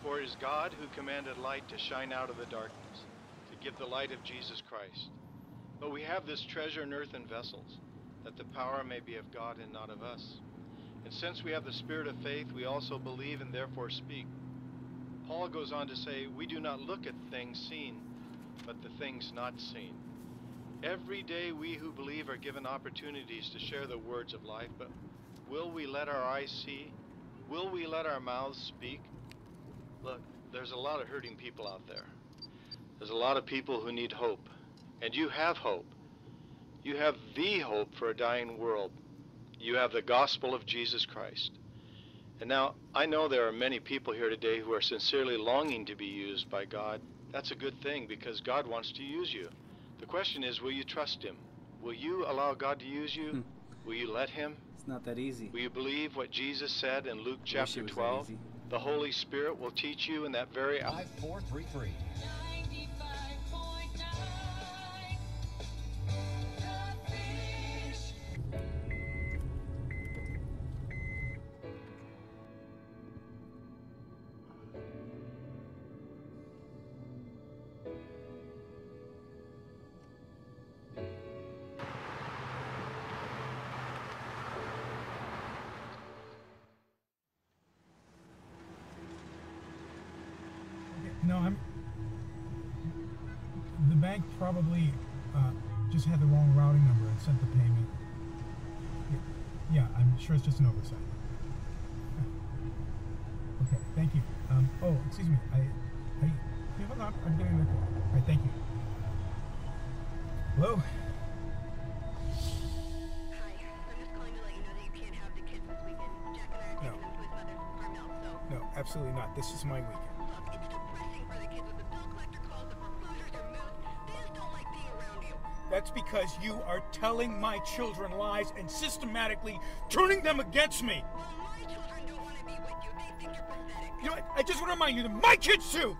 For it is God who commanded light to shine out of the darkness, to give the light of Jesus Christ. But we have this treasure in earthen vessels, that the power may be of God and not of us. And since we have the spirit of faith, we also believe and therefore speak. Paul goes on to say, we do not look at things seen, but the things not seen. Every day we who believe are given opportunities to share the words of life, but will we let our eyes see? Will we let our mouths speak? Look, there's a lot of hurting people out there. There's a lot of people who need hope. And you have hope. You have the hope for a dying world. You have the gospel of Jesus Christ. And now, I know there are many people here today who are sincerely longing to be used by God. That's a good thing because God wants to use you. The question is, will you trust him? Will you allow God to use you? Will you let him? It's not that easy. Will you believe what Jesus said in Luke chapter 12? The Holy Spirit will teach you in that very hour. 5433. No, the bank probably just had the wrong routing number and sent the payment. Yeah, I'm sure it's just an oversight. Okay, thank you. Oh, excuse me. Can you hold on? I'm getting the call. All right, thank you. Hello? Hi, I'm just calling to let you know that you can't have the kids this weekend. Jack and I are taking them to his mother's in Carmel, so... No, absolutely not. This is my weekend. Look, it's depressing for the kids with the bill collector calls, the foreclosures, their moods. They just don't like being around you. That's because you are telling my children lies and systematically turning them against me. Well, my children don't want to be with you. They think you're pathetic. You know what? I just want to remind you that my kids too!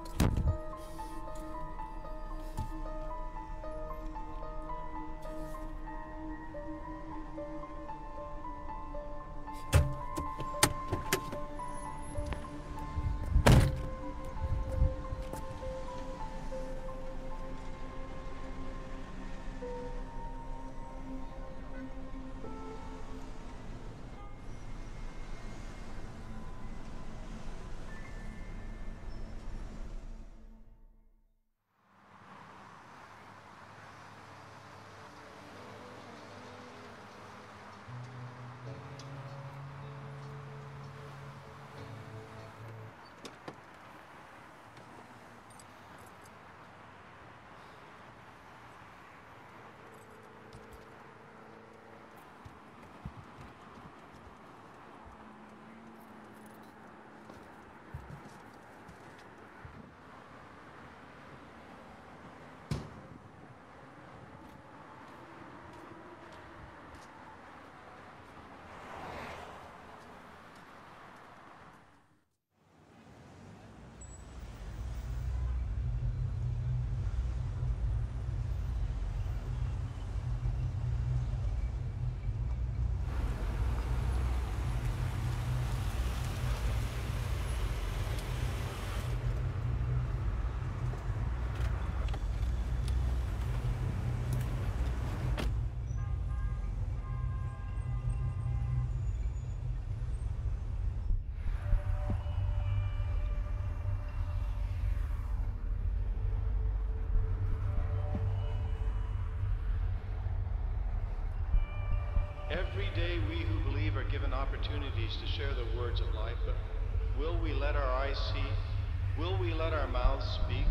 Every day we who believe are given opportunities to share the words of life, but will we let our eyes see? Will we let our mouths speak?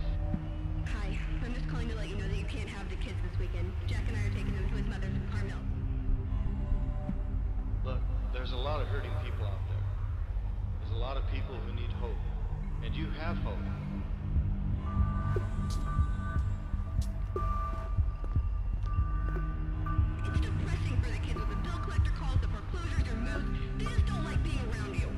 Hi, I'm just calling to let you know that you can't have the kids this weekend. Jack and I are taking them to his mother's in Carmel. Look, there's a lot of hurting people out there. There's a lot of people who need hope. And you have hope. It's depressing for the kids with the bill collector calls, the foreclosures, their moods. They just don't like being around you.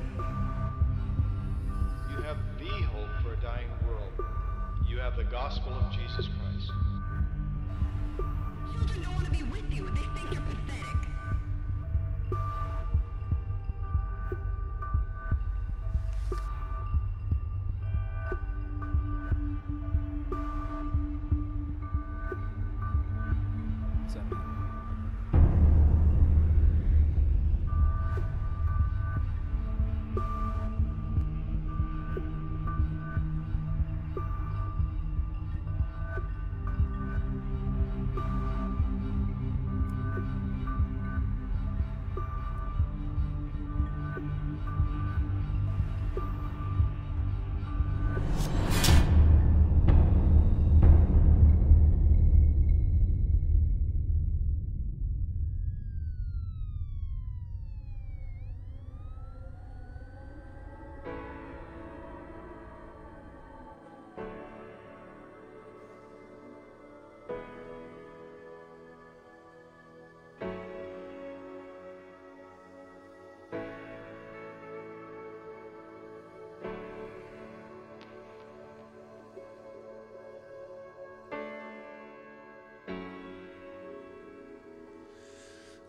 You have the hope for a dying world. You have the gospel of Jesus Christ. Children don't want to be with you. They think you're pathetic.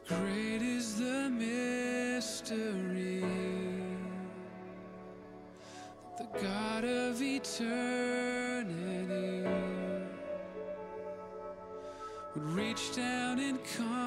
Great is the mystery, the God of eternity would reach down and come